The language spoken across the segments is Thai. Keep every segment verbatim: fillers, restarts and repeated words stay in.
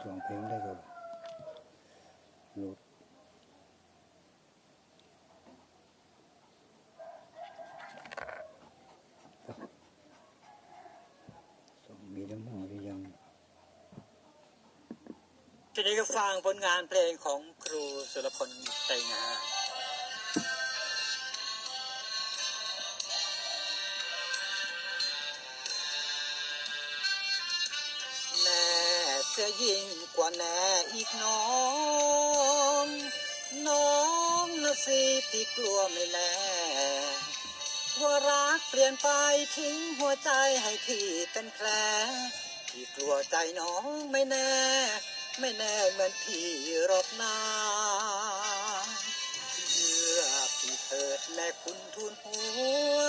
ร้องเพลงได้ก็หลุดส่งมีน้ำหอมหรือยังทีนี้ก็ฟังผลงานเพลงของครูสุรพลไตรงาแม่เสียยิ่งกว่าแน่อีกน้องน้องนะสิที่กลัวไม่แน่ว่ารักเปลี่ยนไปทิ้งหัวใจให้พี่เป็นแผลที่กลัวใจน้องไม่แน่ไม่แน่เหมือนพี่หรอกนาเชื่อพี่เถิดแม่คุณทูลหัว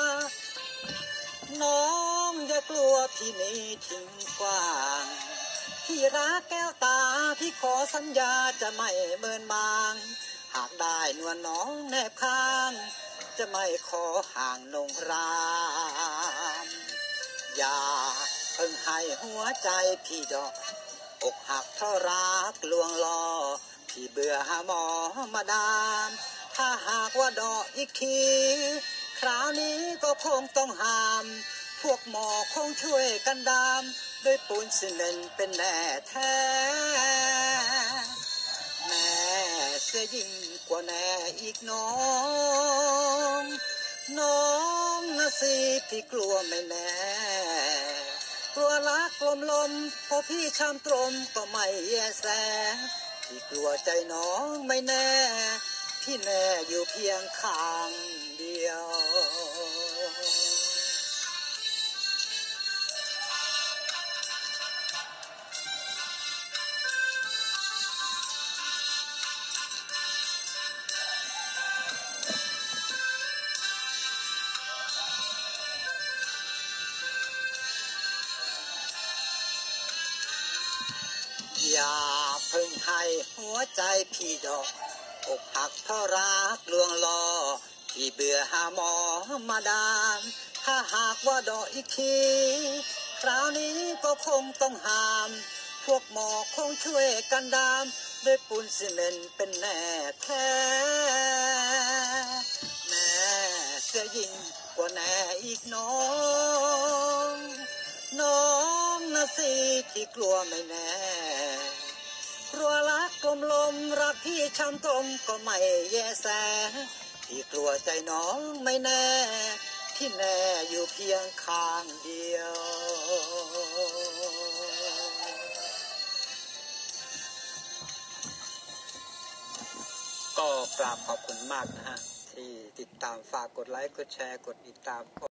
น้องอย่ากลัวพี่นี้ทิ้งกว้างพี่รักแก้วตาพี่ขอสัญญาจะไม่เมินมางหากได้นวลน้องแนบข้างจะไม่ขอห่างลงรามอย่าเพิ่งให้หัวใจพี่ดอกอกหักเพราะรักลวงล่อพี่เบื่อหาหมอมาดามถ้าหากว่าดอกอีกทีคราวนี้ก็คงต้องห้ามพวกหมอคงช่วยกันดามด้วยปูนซีเมนต์เป็นแน่แท้แม่เสียยิ่งกว่าแน่อีกน้องน้องนะสิที่กลัวไม่แน่กลัวรักกลมลมพอพี่ช้ำตรมก็ไม่แยแสที่กลัวใจน้องไม่แน่พี่แน่อยู่เพียงข้างเดียวอย่าเพิ่งให้หัวใจพี่ดอกอกหักเพราะรักลวงล่อพี่เบื่อหาหมอมาดามถ้าหากว่าดอกอีกทีคราวนี้ก็คงต้องห้ามพวกหมอคงช่วยกันดามด้วยปูนซีเมนต์เป็นแน่แท้แม่เสียยิ่งกว่าแน่อีกน้องน้องนะสิที่กลัวไม่แน่กลัวรักกลมลมรักพี่ช้ำตรมก็ไม่แยแสที่กลัวใจน้องไม่แน่ที่แน่อยู่เพียงข้างเดียวก็กราบขอบคุณมากนะฮะที่ติดตามฝากกดไลค์กดแชร์กดติดตาม